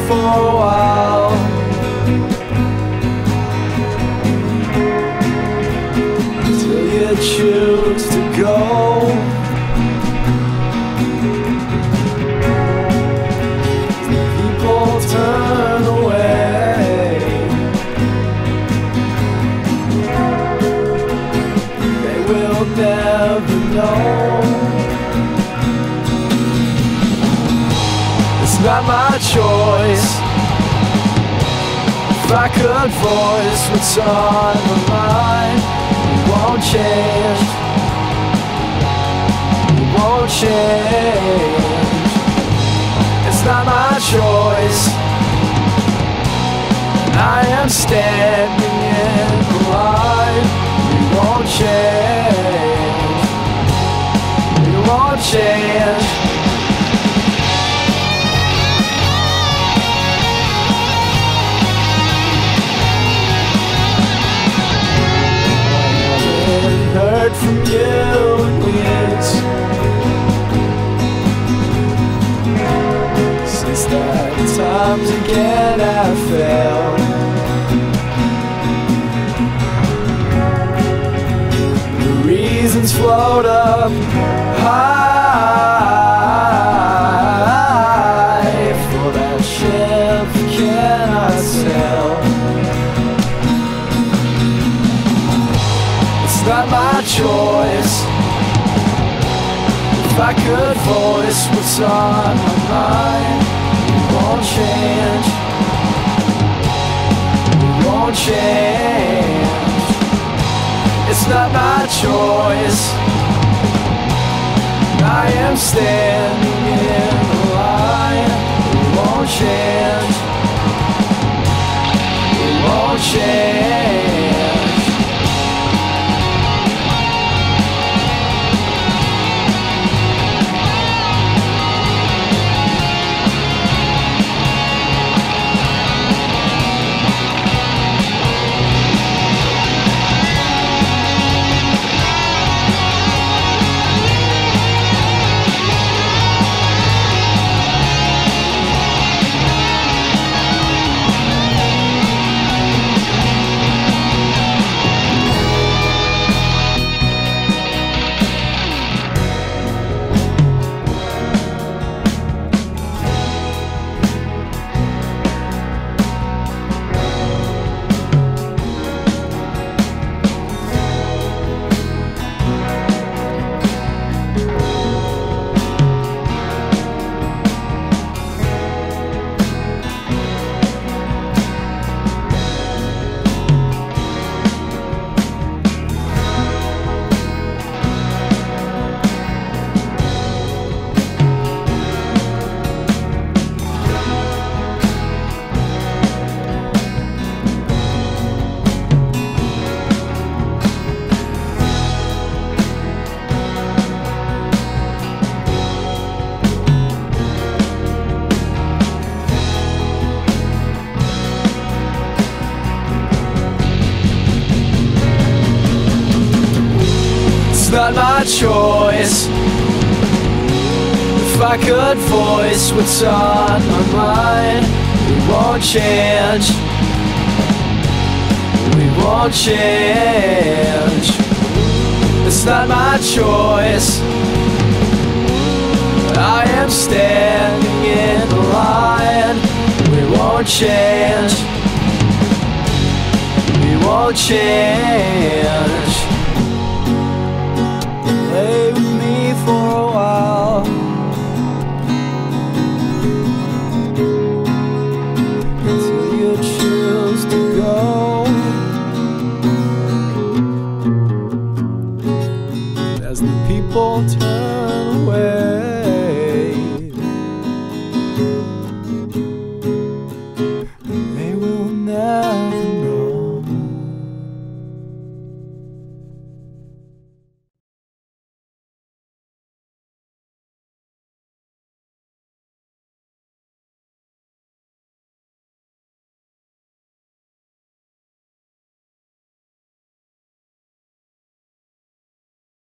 for a while. Till you choose to go. People turn away. They will never know. It's not my choice. If I could voice what's on my mind, it won't change. It won't change. It's not my choice. I am standing in the light. It won't change. It won't change. Heard from you in weeks since that time again I fell. The reasons float up high for that ship cannot sail. It's not my choice. If I could voice what's on my mind, it won't change. It won't change. It's not my choice. I am standing in the line. It won't change. It won't change. It's not my choice. If I could voice what's on my mind, it won't change. We won't change. It's not my choice. I am standing in the line. We won't change. We won't change.